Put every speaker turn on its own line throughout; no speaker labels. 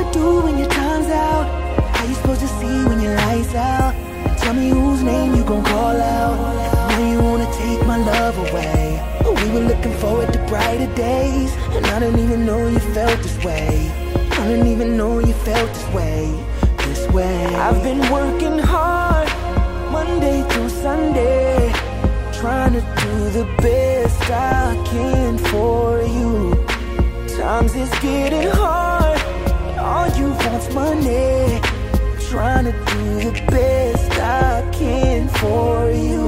do when your time's out? How you supposed to see when your lights out? Tell me whose name you gon' call out. Now you wanna take my love away, but we were looking forward to brighter days, and I didn't even know you felt this way. I didn't even know you felt this way, this way. I've been working hard, Monday through Sunday, trying to do the best I can for you. Times it's getting hard, all you want's money. Trying to do the best I can for you.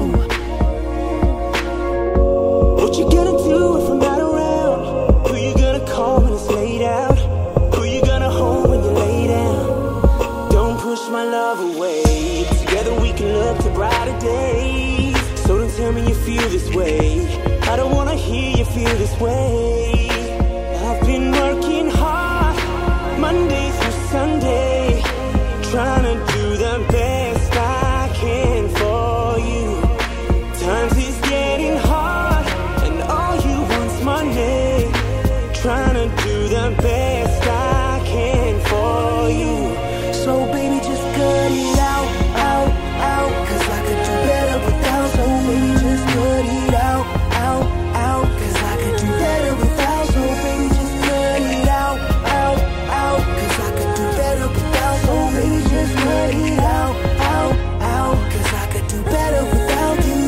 What you gonna do if I'm not around? Who you gonna call when it's laid out? Who you gonna hold when you lay down? Don't push my love away. Together we can look to brighter days. So don't tell me you feel this way. I don't wanna hear you feel this way. I've been working hard, Monday through Sunday, trying to do the best I can for you. Times is getting hard, and all you want's money. Trying to do the best I can for you. So baby, just cut it out, out, out, 'cause I could do better without. So baby, just cut it out, out, out, 'cause I could do better without. So baby, just cut it out, out, out, 'cause I could do better without. So baby, just cut it out, out, out, 'cause I could do better without you.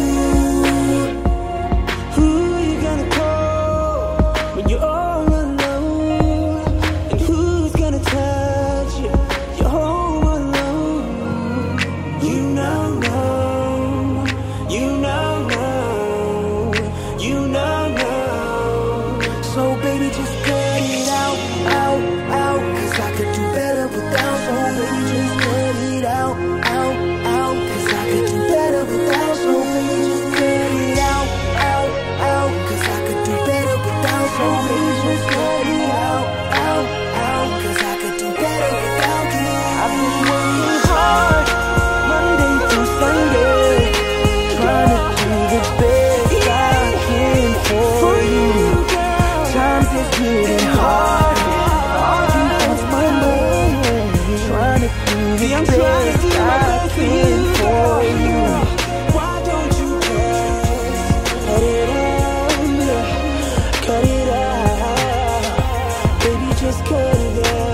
Who you gonna call when you're all alone? And who's gonna touch you? You're home alone. You know, no, you know, no, you know, no. So baby, just cut it out, out, out, 'cause I could do better without. So baby, just cut it out, out, out, 'cause I could do better without. So baby, just cut it out, out, out, 'cause I could do better without. So baby, just cut it out, out, out, 'cause I could do better without you. I've been working hard, Monday through Sunday, trying to do the best I can for you. Times it's getting hard, all you want's money. Trying to do the best I can for you. Why don't you just cut it out, cut it out, baby, just cut it out.